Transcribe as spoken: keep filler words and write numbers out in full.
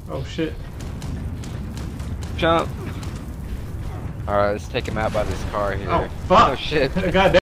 Oh shit. Jump. Alright, let's take him out by this car here. Oh fuck. Oh shit. God damn.